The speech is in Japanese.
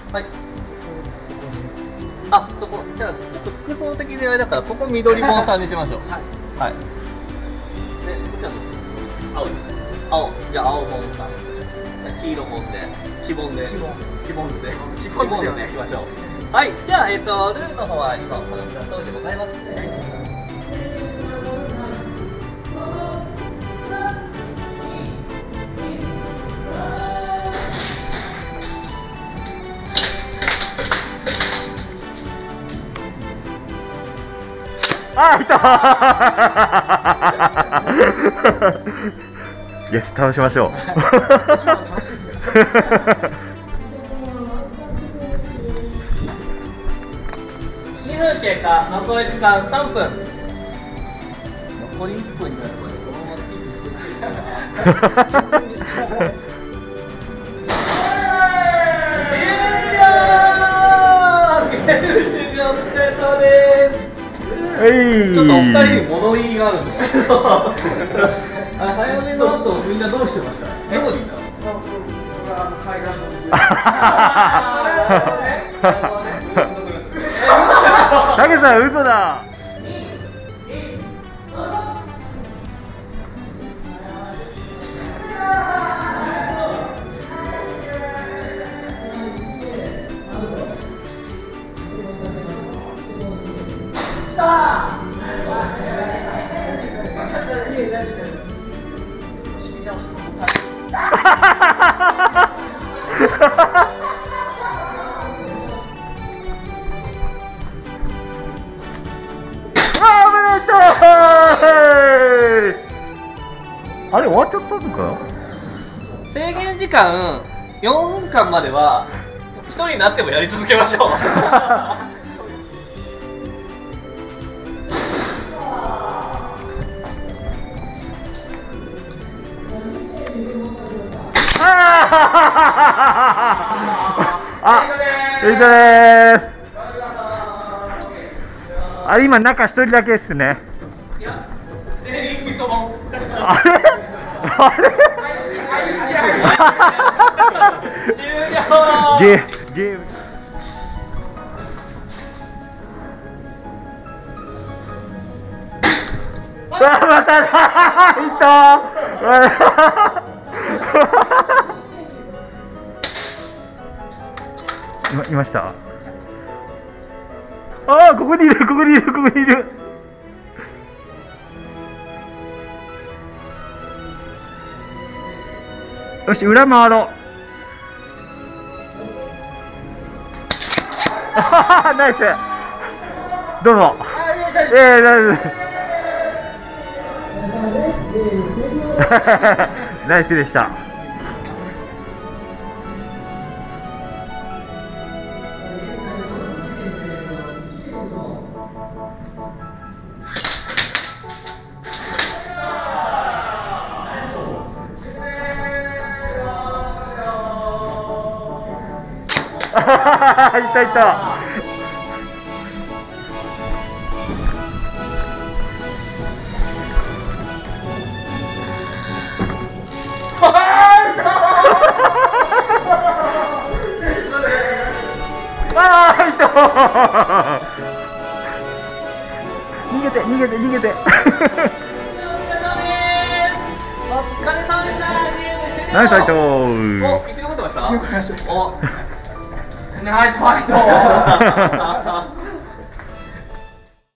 はい。あ、そこ、じゃあ、ちょっと服装的にあれだから、ここ緑本さんにしましょう。はい。はい。で、こっちは青い。青、じゃあ青本さん。黄色本で、黄本で。黄本で。黄本でね、いきましょう。はい、じゃあ、ルールの方は今お話しした通りでございますね。 あ、いたよし、倒しましょう 2分経過、残り時間3分。残り1分になるまでこのままキープして終了。お疲れ様です。ちょっとお二人に物言いがあるんですけど早めの後みんなどうしてました？どこにいたの？階段のたけさん嘘だ。あれ終わっちゃったのか。 制限時間4分間までは1人になってもやり続けましょうエイトでーす。あれ今中一人だけですね。 いや、全員ミソボン。 あれあれ終了。 ゲームまただいたいました。ああ、ここにいる、ここにいる、ここにいる。よし、裏回ろう。ナイス。どうぞ。大丈夫。ナイスでした。いたいた。逃げて逃げて逃げて。 お疲れ様でした。 ナイスファイト。 お、生き残ってました？お、ナイスファイト。